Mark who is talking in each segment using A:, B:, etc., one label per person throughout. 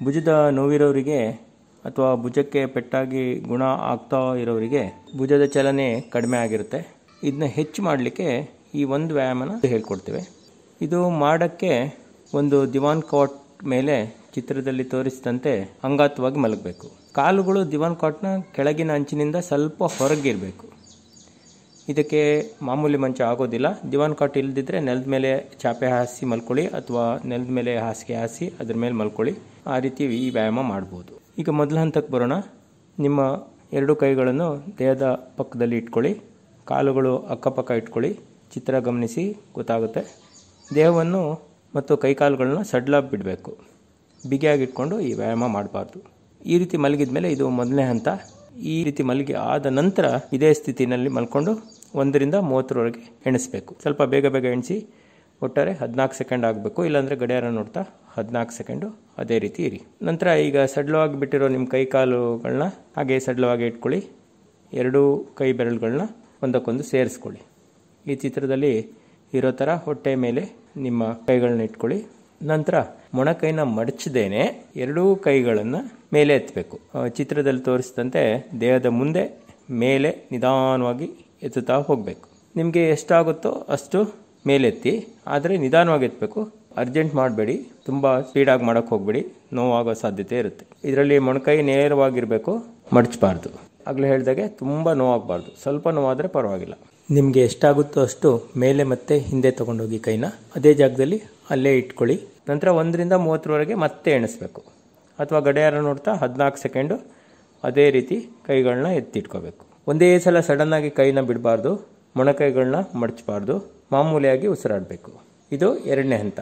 A: ಭುಜದ ನೋವಿರೋರಿಗೆ ಅಥವಾ ಭುಜಕ್ಕೆ ಪೆಟ್ಟಾಗಿ ಗುಣ ಆಗ್ತಾ ಇರೋರಿಗೆ ಭುಜದ ಚಲನೆ ಕಡಿಮೆ ಆಗಿರುತ್ತೆ. ಇದನ್ನ ಹೆಚ್ಚು ಮಾಡಲಿಕ್ಕೆ ಈ ಒಂದು ವ್ಯಾಯಾಮನ ಹೇಳ್ಕೊಡ್ತೇವೆ. ಇದು ಮಾಡೋಕ್ಕೆ ಒಂದು ದಿವಾನ್ ಕಾಟ್ ಮೇಲೆ ಚಿತ್ರದಲ್ಲಿ ತೋರಿಸಿದಂತೆ ಅಂಗಾತವಾಗಿ ಮಲಗಬೇಕು. ಕಾಲುಗಳು ದಿವಾನ್ ಕಾಟ್ನ ಕೆಳಗಿನ ಅಂಚಿನಿಂದ ಸ್ವಲ್ಪ ಹೊರಗಿರಬೇಕು. ಇದಕ್ಕೆ ಮಾಮೂಲಿ ಮಂಚ ಆಗೋದಿಲ್ಲ. ದಿವಾನ್ ಕಾಟ್ ಇಲ್ಲದಿದ್ದರೆ ನೆಲದ ಮೇಲೆ ಚಾಪೆ ಹಾಸಿ ಮಲ್ಕೊಳ್ಳಿ ಅಥವಾ ನೆಲದ ಮೇಲೆ ಹಾಸಿಗೆ ಹಾಸಿ ಅದ್ರ ಮೇಲೆ ಮಲ್ಕೊಳ್ಳಿ. ಆ ರೀತಿ ಈ ವ್ಯಾಯಾಮ ಮಾಡ್ಬೋದು. ಈಗ ಮೊದಲ ಹಂತಕ್ಕೆ ಬರೋಣ. ನಿಮ್ಮ ಎರಡು ಕೈಗಳನ್ನು ದೇಹದ ಪಕ್ಕದಲ್ಲಿ ಇಟ್ಕೊಳ್ಳಿ. ಕಾಲುಗಳು ಅಕ್ಕಪಕ್ಕ ಇಟ್ಕೊಳ್ಳಿ. ಚಿತ್ರ ಗಮನಿಸಿ ಗೊತ್ತಾಗುತ್ತೆ. ದೇಹವನ್ನು ಮತ್ತು ಕೈಕಾಲುಗಳನ್ನ ಸಡ್ಲಾಗಿ ಬಿಡಬೇಕು. ಬಿಗಿಯಾಗಿ ಇಟ್ಕೊಂಡು ಈ ವ್ಯಾಯಾಮ ಮಾಡಬಾರ್ದು. ಈ ರೀತಿ ಮಲಗಿದ ಮೇಲೆ ಇದು ಮೊದಲನೇ ಹಂತ. ಈ ರೀತಿ ಮಲಗಿ ಆದ ನಂತರ ಇದೇ ಸ್ಥಿತಿನಲ್ಲಿ ಮಲ್ಕೊಂಡು 1ರಿಂದ 30ರವರೆಗೆ ಎಣಿಸಬೇಕು. ಸ್ವಲ್ಪ ಬೇಗ ಬೇಗ ಎಣಿಸಿ. ಒಟ್ಟಾರೆ 14 ಸೆಕೆಂಡ್ ಆಗಬೇಕು. ಇಲ್ಲಾಂದರೆ ಗಡಿಯಾರ ನೋಡ್ತಾ 14 ಸೆಕೆಂಡು ಅದೇ ರೀತಿ ಇರಿ. ನಂತರ ಈಗ ಸಡ್ಲವಾಗಿ ಬಿಟ್ಟಿರೋ ನಿಮ್ಮ ಕೈ ಕಾಲುಗಳನ್ನ ಹಾಗೆ ಸಡ್ಲವಾಗಿ ಇಟ್ಕೊಳ್ಳಿ. ಎರಡೂ ಕೈ ಬೆರಳುಗಳನ್ನ ಒಂದಕ್ಕೊಂದು ಸೇರಿಸ್ಕೊಳ್ಳಿ. ಈ ಚಿತ್ರದಲ್ಲಿ ಇರೋ ಥರ ಹೊಟ್ಟೆ ಮೇಲೆ ನಿಮ್ಮ ಕೈಗಳನ್ನ ಇಟ್ಕೊಳ್ಳಿ. ನಂತರ ಮೊಣಕೈನ ಮಡಚದೇನೆ ಎರಡೂ ಕೈಗಳನ್ನು ಮೇಲೆ ಎತ್ತಬೇಕು. ಚಿತ್ರದಲ್ಲಿ ತೋರಿಸಿದಂತೆ ದೇಹದ ಮುಂದೆ ಮೇಲೆ ನಿಧಾನವಾಗಿ ಎತ್ತುತ್ತಾ ಹೋಗಬೇಕು. ನಿಮಗೆ ಎಷ್ಟಾಗುತ್ತೋ ಅಷ್ಟು ಮೇಲೆತ್ತಿ, ಆದರೆ ನಿಧಾನವಾಗಿ ಎತ್ತಬೇಕು. ಅರ್ಜೆಂಟ್ ಮಾಡಬೇಡಿ, ತುಂಬ ಸ್ಪೀಡಾಗಿ ಮಾಡೋಕ್ಕೆ ಹೋಗಬೇಡಿ, ನೋವಾಗೋ ಸಾಧ್ಯತೆ ಇರುತ್ತೆ. ಇದರಲ್ಲಿ ಮೊಣಕೈ ನೇರವಾಗಿರಬೇಕು, ಮಡಚಬಾರ್ದು. ಆಗಲೇ ಹೇಳಿದಾಗೆ ತುಂಬ ನೋವಾಗಬಾರ್ದು. ಸ್ವಲ್ಪ ನೋವಾದರೆ ಪರವಾಗಿಲ್ಲ. ನಿಮಗೆ ಎಷ್ಟಾಗುತ್ತೋ ಅಷ್ಟು ಮೇಲೆ ಮತ್ತೆ ಹಿಂದೆ ತೊಗೊಂಡೋಗಿ ಕೈನ ಅದೇ ಜಾಗದಲ್ಲಿ ಅಲ್ಲೇ ಇಟ್ಕೊಳ್ಳಿ. ನಂತರ 1ರಿಂದ 30ರವರೆಗೆ ಮತ್ತೆ ಎಣಿಸ್ಬೇಕು. ಅಥವಾ ಗಡಿಯಾರ ನೋಡ್ತಾ 14 ಸೆಕೆಂಡು ಅದೇ ರೀತಿ ಕೈಗಳನ್ನ ಎತ್ತಿಟ್ಕೋಬೇಕು. ಒಂದೇ ಸಲ ಸಡನ್ನಾಗಿ ಕೈನ ಬಿಡಬಾರ್ದು, ಮೊಣಕೈಗಳನ್ನ ಮಡಚಬಾರ್ದು, ಮಾಮೂಲಿಯಾಗಿ ಉಸಿರಾಡಬೇಕು. ಇದು 2ನೇ ಹಂತ.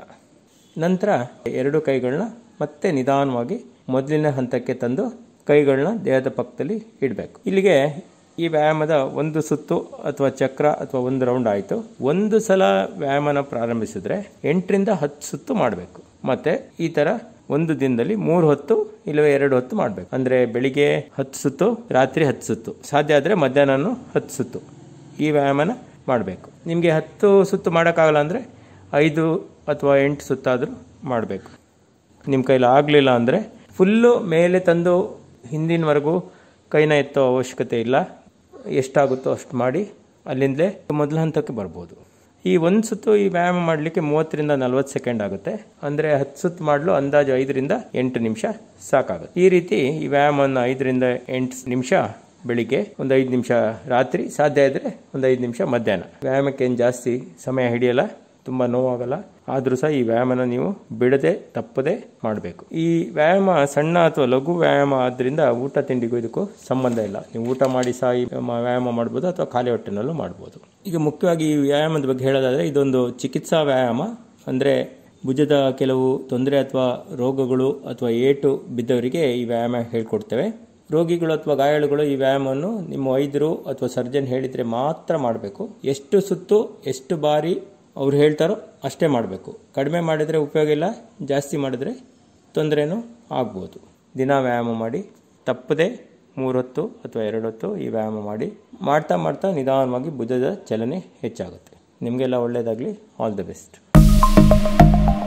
A: ನಂತರ ಎರಡು ಕೈಗಳನ್ನ ಮತ್ತೆ ನಿಧಾನವಾಗಿ ಮೊದಲನೇ ಹಂತಕ್ಕೆ ತಂದು ಕೈಗಳನ್ನ ದೇಹದ ಪಕ್ಕದಲ್ಲಿ ಇಡಬೇಕು. ಇಲ್ಲಿಗೆ ಈ ವ್ಯಾಯಾಮದ ಒಂದು ಸುತ್ತು ಅಥವಾ ಚಕ್ರ ಅಥವಾ ಒಂದು ರೌಂಡ್ ಆಯಿತು. ಒಂದು ಸಲ ವ್ಯಾಯಾಮನ ಪ್ರಾರಂಭಿಸಿದ್ರೆ 8ರಿಂದ 10 ಸುತ್ತು ಮಾಡಬೇಕು. ಮತ್ತು ಈ ಥರ ಒಂದು ದಿನದಲ್ಲಿ 3 ಹೊತ್ತು ಇಲ್ಲವೇ 2 ಹೊತ್ತು ಮಾಡಬೇಕು. ಅಂದರೆ ಬೆಳಿಗ್ಗೆ 10 ಸುತ್ತು, ರಾತ್ರಿ 10 ಸುತ್ತು, ಸಾಧ್ಯ ಆದರೆ ಮಧ್ಯಾಹ್ನ 10 ಸುತ್ತು ಈ ವ್ಯಾಯಾಮನ ಮಾಡಬೇಕು. ನಿಮಗೆ 10 ಸುತ್ತು ಮಾಡೋಕ್ಕಾಗಲ್ಲ ಅಂದರೆ 5 ಅಥವಾ 8 ಸುತ್ತಾದರೂ ಮಾಡಬೇಕು. ನಿಮ್ಮ ಕೈಲಿ ಆಗಲಿಲ್ಲ ಅಂದರೆ ಫುಲ್ಲು ಮೇಲೆ ತಂದು ಹಿಂದಿನವರೆಗೂ ಕೈನ ಎತ್ತೋ ಅವಶ್ಯಕತೆ ಇಲ್ಲ. ಎಷ್ಟಾಗುತ್ತೋ ಅಷ್ಟು ಮಾಡಿ ಅಲ್ಲಿಂದಲೇ ಮೊದಲ ಹಂತಕ್ಕೆ ಬರ್ಬೋದು. ಈ ಒಂದು ಸುತ್ತು ಈ ವ್ಯಾಯಾಮ ಮಾಡಲಿಕ್ಕೆ 30ರಿಂದ 40 ಸೆಕೆಂಡ್ ಆಗುತ್ತೆ. ಅಂದರೆ 10 ಸುತ್ತು ಮಾಡಲು ಅಂದಾಜು 5ರಿಂದ 8 ನಿಮಿಷ ಸಾಕಾಗುತ್ತೆ. ಈ ರೀತಿ ಈ ವ್ಯಾಯಾಮವನ್ನು 5ರಿಂದ 8 ನಿಮಿಷ ಬೆಳಿಗ್ಗೆ, ಒಂದು 5 ನಿಮಿಷ ರಾತ್ರಿ, ಸಾಧ್ಯ ಇದ್ದರೆ ಒಂದು 5 ನಿಮಿಷ ಮಧ್ಯಾಹ್ನ. ವ್ಯಾಯಾಮಕ್ಕೆ ಏನು ಜಾಸ್ತಿ ಸಮಯ ಹಿಡಿಯಲ್ಲ, ತುಂಬ ನೋವಾಗಲ್ಲ. ಆದರೂ ಸಹ ಈ ವ್ಯಾಯಾಮನ ನೀವು ಬಿಡದೆ ತಪ್ಪದೆ ಮಾಡಬೇಕು. ಈ ವ್ಯಾಯಾಮ ಸಣ್ಣ ಅಥವಾ ಲಘು ವ್ಯಾಯಾಮ ಆದ್ದರಿಂದ ಊಟ ತಿಂಡಿಗೂ ಇದಕ್ಕೂ ಸಂಬಂಧ ಇಲ್ಲ. ನೀವು ಊಟ ಮಾಡಿ ಸಹ ಈ ವ್ಯಾಯಾಮ ಮಾಡ್ಬೋದು ಅಥವಾ ಖಾಲಿ ಹೊಟ್ಟೆನಲ್ಲೂ ಮಾಡ್ಬೋದು. ಈಗ ಮುಖ್ಯವಾಗಿ ಈ ವ್ಯಾಯಾಮದ ಬಗ್ಗೆ ಹೇಳೋದಾದರೆ ಇದೊಂದು ಚಿಕಿತ್ಸಾ ವ್ಯಾಯಾಮ. ಅಂದರೆ ಭುಜದ ಕೆಲವು ತೊಂದರೆ ಅಥವಾ ರೋಗಗಳು ಅಥವಾ ಏಟು ಬಿದ್ದವರಿಗೆ ಈ ವ್ಯಾಯಾಮ ಹೇಳ್ಕೊಡ್ತೇವೆ. ರೋಗಿಗಳು ಅಥವಾ ಗಾಯಾಳುಗಳು ಈ ವ್ಯಾಯಾಮವನ್ನು ನಿಮ್ಮ ವೈದ್ಯರು ಅಥವಾ ಸರ್ಜನ್ ಹೇಳಿದರೆ ಮಾತ್ರ ಮಾಡಬೇಕು. ಎಷ್ಟು ಸುತ್ತು ಎಷ್ಟು ಬಾರಿ ಅವ್ರು ಹೇಳ್ತಾರೋ ಅಷ್ಟೇ ಮಾಡಬೇಕು. ಕಡಿಮೆ ಮಾಡಿದರೆ ಉಪಯೋಗ ಇಲ್ಲ, ಜಾಸ್ತಿ ಮಾಡಿದರೆ ತೊಂದರೆನೂ ಆಗ್ಬೋದು. ದಿನ ವ್ಯಾಯಾಮ ಮಾಡಿ, ತಪ್ಪದೆ 3 ಹೊತ್ತು ಅಥವಾ 2 ಹೊತ್ತು ಈ ವ್ಯಾಯಾಮ ಮಾಡಿ. ಮಾಡ್ತಾ ಮಾಡ್ತಾ ನಿಧಾನವಾಗಿ ಭುಜದ ಚಲನೆ ಹೆಚ್ಚಾಗುತ್ತೆ. ನಿಮಗೆಲ್ಲ ಒಳ್ಳೆಯದಾಗಲಿ. All the best.